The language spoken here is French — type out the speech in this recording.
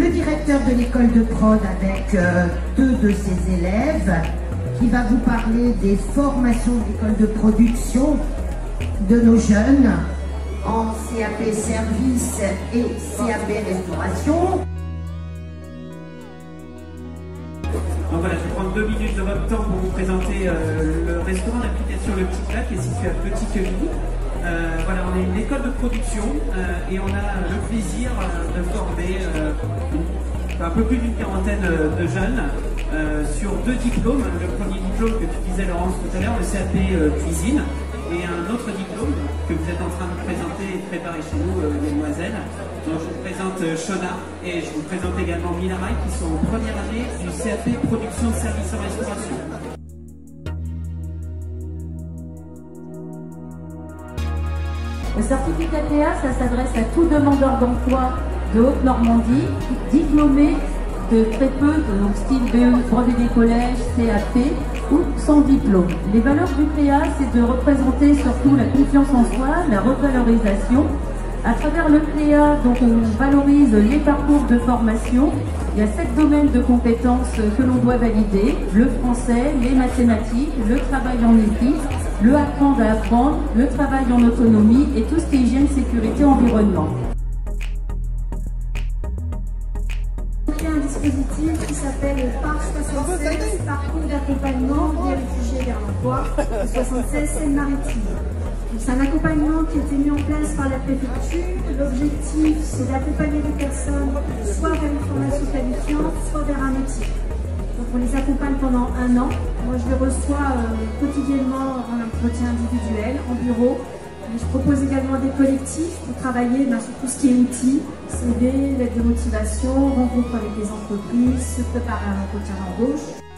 le directeur de l'école de prod avec deux de ses élèves qui va vous parler des formations de l'école de production de nos jeunes en CAP service et CAP restauration. Donc voilà, je vais prendre 2 minutes de votre temps pour vous présenter le restaurant d'application Le Petit Plat qui est situé à Petit-Quevilly. Voilà, on est une école de production et on a le plaisir de former un peu plus d'une quarantaine de jeunes sur 2 diplômes. Le premier diplôme que tu disais Laurence tout à l'heure, le CAP cuisine, et un autre diplôme que vous êtes en train de présenter et de préparer chez nous, mesdemoiselles. Donc je vous présente Shona et je vous présente également Milaray qui sont en première année du CAP production de services en restauration. Le certificat TA, ça s'adresse à tout demandeur d'emploi de Haute-Normandie, diplômé de très peu, donc style BE, brevet des collèges, CAP ou sans diplôme. Les valeurs du TA, c'est de représenter surtout la confiance en soi, la revalorisation. À travers le TA, donc on valorise les parcours de formation. Il y a 7 domaines de compétences que l'on doit valider: le français, les mathématiques, le travail en équipe, le apprendre à apprendre, le travail en autonomie et tout ce qui est hygiène, sécurité, environnement. Un dispositif qui s'appelle PAR 76, parcours d'accompagnement des réfugiés vers l'emploi, 76 Seine-Maritime. C'est un accompagnement qui a été mis en place par la préfecture. L'objectif, c'est d'accompagner les personnes soit vers une formation qualifiante, soit vers un métier. Donc on les accompagne pendant 1 an. Moi je les reçois quotidiennement en entretien individuel, en bureau. Et je propose également des collectifs pour travailler sur tout ce qui est outils, CV, lettre de motivation, rencontre avec les entreprises, se préparer à un entretien d'embauche.